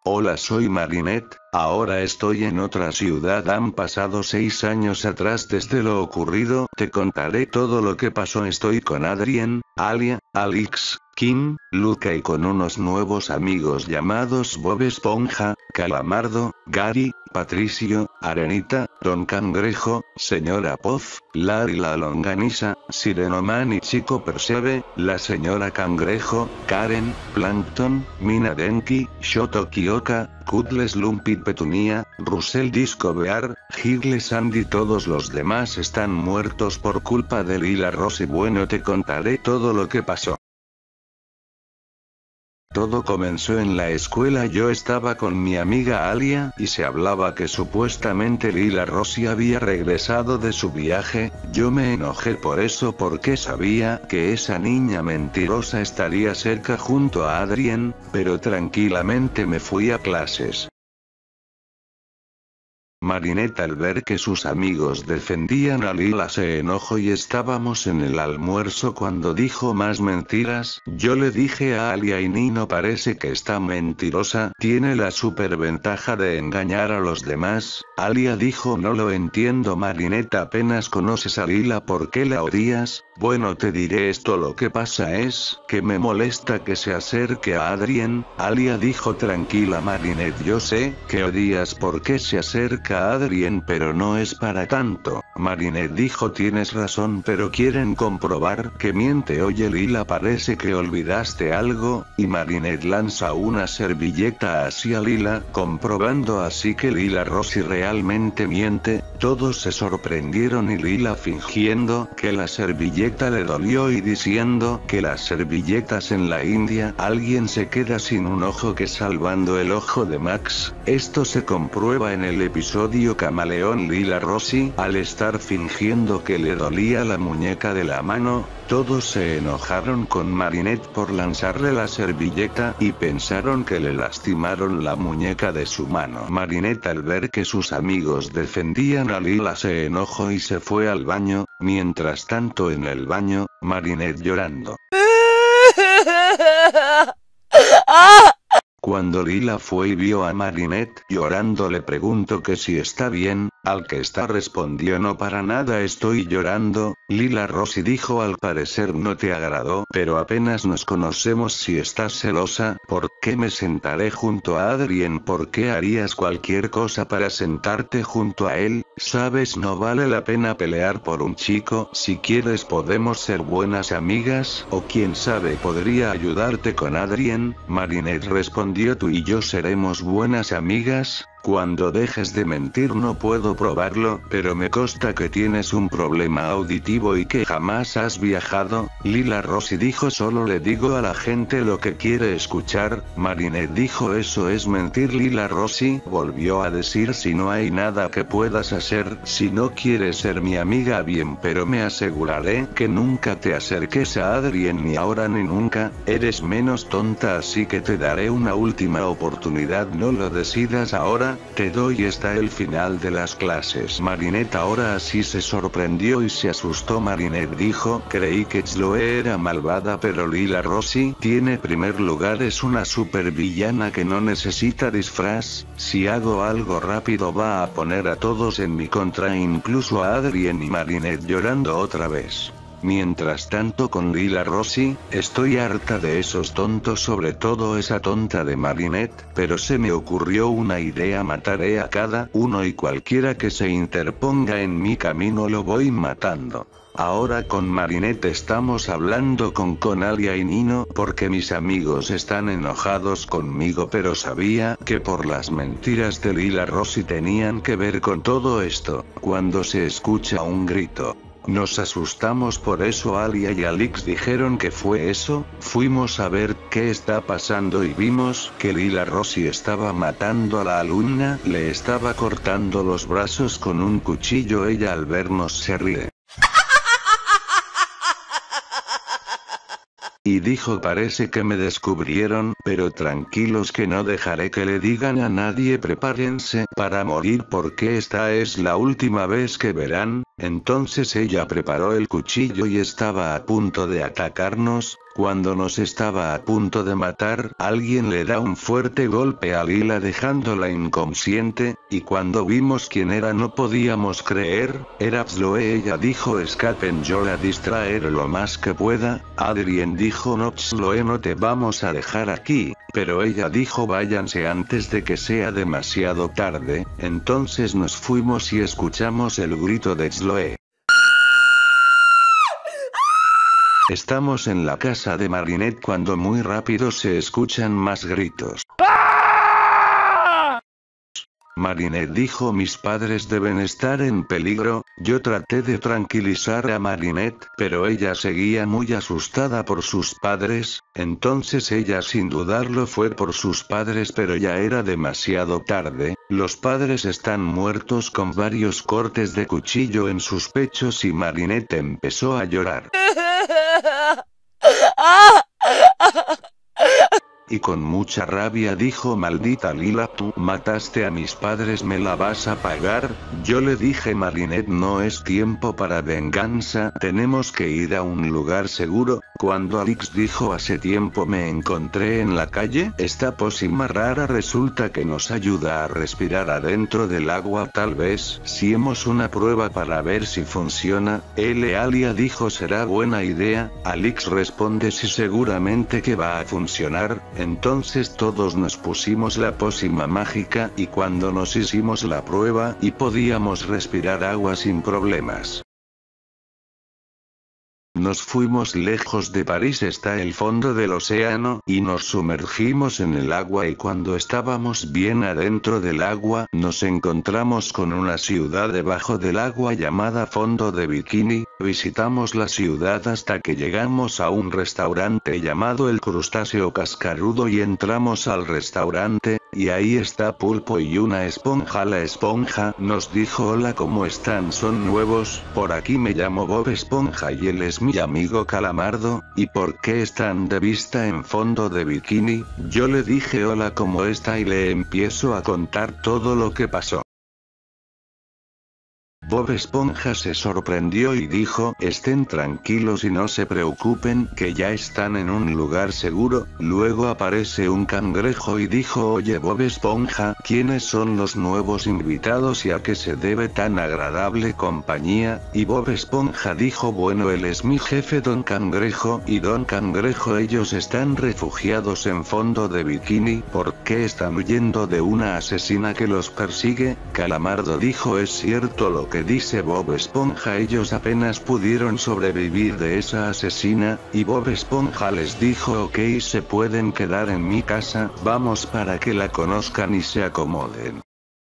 Hola, soy Marinette, ahora estoy en otra ciudad. Han pasado 6 años atrás desde lo ocurrido. Te contaré todo lo que pasó. Estoy con Adrien, Alia, Alex, Kim, Luca y con unos nuevos amigos llamados Bob Esponja, Calamardo, Gary, Patricio, Arenita, Don Cangrejo, Señora Puff, Larry la Longaniza, Sirenoman y Chico Percebe, la Señora Cangrejo, Karen, Plankton, Mina Denki, Shoto Kyoka, Cuddles Lumpy Petunia, Russell Disco Bear, Higle Sandy. Todos los demás están muertos por culpa de Lila Rossi. Bueno, te contaré todo lo que pasó. Todo comenzó en la escuela. Yo estaba con mi amiga Alia, y se hablaba que supuestamente Lila Rossi había regresado de su viaje. Yo me enojé por eso porque sabía que esa niña mentirosa estaría cerca junto a Adrien, pero tranquilamente me fui a clases. Marinette, al ver que sus amigos defendían a Lila, se enojó y estábamos en el almuerzo cuando dijo más mentiras. Yo le dije a Alia y Nino: parece que está mentirosa, tiene la superventaja de engañar a los demás. Alia dijo: no lo entiendo Marinette, apenas conoces a Lila, ¿por qué la odias? Bueno, te diré esto, lo que pasa es que me molesta que se acerque a Adrien. Alia dijo: tranquila Marinette, yo sé que odias porque se acerca a Adrien, pero no es para tanto. Marinette dijo: tienes razón, pero quieren comprobar que miente. Oye Lila, parece que olvidaste algo, y Marinette lanza una servilleta hacia Lila, comprobando así que Lila Rossi realmente miente. Todos se sorprendieron y Lila, fingiendo que la servilleta le dolió y diciendo que las servilletas en la India alguien se queda sin un ojo, que salvando el ojo de Max. Esto se comprueba en el episodio Camaleón. Lila Rossi, al estar fingiendo que le dolía la muñeca de la mano, todos se enojaron con Marinette por lanzarle la servilleta, y pensaron que le lastimaron la muñeca de su mano. Marinette, al ver que sus amigos defendían a Lila, se enojó y se fue al baño. Mientras tanto, en el baño, Marinette llorando. Cuando Lila fue y vio a Marinette llorando, le preguntó que si está bien, al que esta respondió: no, para nada estoy llorando. Lila Rossi dijo: al parecer no te agradó, pero apenas nos conocemos. Si estás celosa, ¿por qué me sentaré junto a Adrien? ¿Por qué harías cualquier cosa para sentarte junto a él? Sabes, no vale la pena pelear por un chico. Si quieres podemos ser buenas amigas, o quién sabe, podría ayudarte con Adrien. Marinette respondió: tú y yo seremos buenas amigas. Cuando dejes de mentir. No puedo probarlo, pero me consta que tienes un problema auditivo y que jamás has viajado. Lila Rossi dijo: solo le digo a la gente lo que quiere escuchar. Marinette dijo: eso es mentir. Lila Rossi volvió a decir: si no hay nada que puedas hacer, si no quieres ser mi amiga, bien, pero me aseguraré que nunca te acerques a Adrien, ni ahora ni nunca. Eres menos tonta, así que te daré una última oportunidad. No lo decidas ahora, te doy hasta el final de las clases. Marinette ahora sí se sorprendió y se asustó. Marinette dijo: creí que Chloe era malvada, pero Lila Rossi tiene primer lugar, es una supervillana que no necesita disfraz. Si hago algo rápido va a poner a todos en mi contra, incluso a Adrien. Y Marinette llorando otra vez. Mientras tanto, con Lila Rossi, estoy harta de esos tontos, sobre todo esa tonta de Marinette, pero se me ocurrió una idea: mataré a cada uno y cualquiera que se interponga en mi camino lo voy matando. Ahora con Marinette estamos hablando con Alia y Nino, porque mis amigos están enojados conmigo, pero sabía que por las mentiras de Lila Rossi tenían que ver con todo esto. Cuando se escucha un grito, nos asustamos, por eso Alia y Alex dijeron que fue eso. Fuimos a ver qué está pasando y vimos que Lila Rossi estaba matando a la alumna, le estaba cortando los brazos con un cuchillo. Ella al vernos se ríe y dijo: parece que me descubrieron, pero tranquilos que no dejaré que le digan a nadie. Prepárense para morir porque esta es la última vez que verán. Entonces ella preparó el cuchillo y estaba a punto de atacarnos, Cuando nos estaba a punto de matar, alguien le da un fuerte golpe a Lila dejándola inconsciente, y cuando vimos quién era no podíamos creer, era Chloe. Ella dijo escapen yo la distraer lo más que pueda, Adrien dijo no Chloe no te vamos a dejar aquí, pero ella dijo váyanse antes de que sea demasiado tarde, entonces nos fuimos y escuchamos el grito de Chloe. Estamos en la casa de Marinette cuando muy rápido se escuchan más gritos. Marinette dijo mis padres deben estar en peligro. Yo traté de tranquilizar a Marinette, pero ella seguía muy asustada por sus padres, entonces ella sin dudarlo fue por sus padres pero ya era demasiado tarde, los padres están muertos con varios cortes de cuchillo en sus pechos y Marinette empezó a llorar. Y con mucha rabia dijo maldita Lila tú mataste a mis padres me la vas a pagar. Yo le dije Marinette no es tiempo para venganza tenemos que ir a un lugar seguro. Cuando Alix dijo hace tiempo me encontré en la calle esta pócima rara resulta que nos ayuda a respirar adentro del agua tal vez si hacemos una prueba para ver si funciona. Alia dijo será buena idea. Alix responde sí seguramente que va a funcionar. Entonces todos nos pusimos la pócima mágica y cuando nos hicimos la prueba y podíamos respirar agua sin problemas. Nos fuimos lejos de París está el fondo del océano y nos sumergimos en el agua y cuando estábamos bien adentro del agua nos encontramos con una ciudad debajo del agua llamada Fondo de Bikini, visitamos la ciudad hasta que llegamos a un restaurante llamado El Crustáceo Cascarudo y entramos al restaurante, y ahí está Pulpo y una esponja. La esponja nos dijo hola ¿cómo están? Son nuevos, por aquí me llamo Bob Esponja y él es mi amigo Calamardo, ¿y por qué están de vista en Fondo de Bikini? Yo le dije hola ¿cómo está? Y le empiezo a contar todo lo que pasó. Bob Esponja se sorprendió y dijo, estén tranquilos y no se preocupen, que ya están en un lugar seguro. Luego aparece un cangrejo y dijo, oye Bob Esponja, ¿quiénes son los nuevos invitados y a qué se debe tan agradable compañía? Y Bob Esponja dijo, bueno él es mi jefe Don Cangrejo y Don Cangrejo ellos están refugiados en Fondo de Bikini. ¿Por qué están huyendo de una asesina que los persigue? Calamardo dijo, es cierto lo que dice Bob Esponja ellos apenas pudieron sobrevivir de esa asesina, y Bob Esponja les dijo ok se pueden quedar en mi casa, vamos para que la conozcan y se acomoden.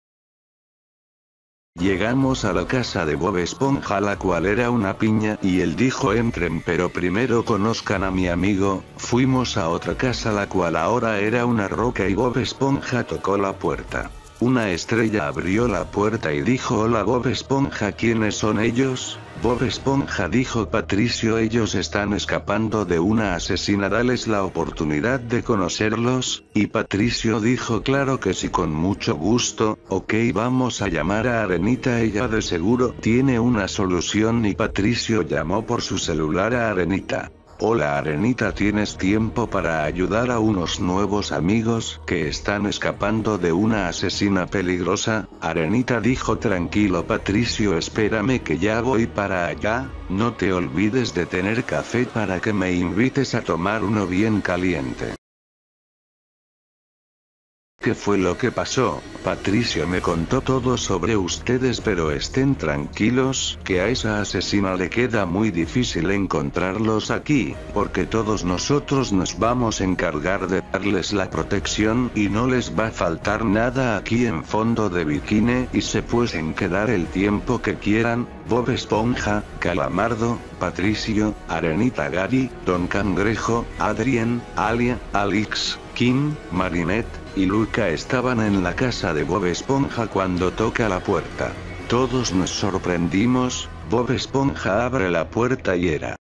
Llegamos a la casa de Bob Esponja la cual era una piña y él dijo entren pero primero conozcan a mi amigo. Fuimos a otra casa la cual ahora era una roca y Bob Esponja tocó la puerta. Una estrella abrió la puerta y dijo hola Bob Esponja ¿quiénes son ellos? Bob Esponja dijo Patricio ellos están escapando de una asesina dales la oportunidad de conocerlos, y Patricio dijo claro que sí con mucho gusto, ok vamos a llamar a Arenita ella de seguro tiene una solución y Patricio llamó por su celular a Arenita. Hola Arenita ¿tienes tiempo para ayudar a unos nuevos amigos que están escapando de una asesina peligrosa? Arenita dijo tranquilo Patricio espérame que ya voy para allá, no te olvides de tener café para que me invites a tomar uno bien caliente. ¿Qué fue lo que pasó? Patricio me contó todo sobre ustedes pero estén tranquilos, que a esa asesina le queda muy difícil encontrarlos aquí, porque todos nosotros nos vamos a encargar de darles la protección y no les va a faltar nada aquí en Fondo de Bikini y se pueden quedar el tiempo que quieran. Bob Esponja, Calamardo, Patricio, Arenita Gary, Don Cangrejo, Adrien, Alia, Alix, Kim, Marinette y Luca estaban en la casa de Bob Esponja cuando toca la puerta. Todos nos sorprendimos, Bob Esponja abre la puerta y era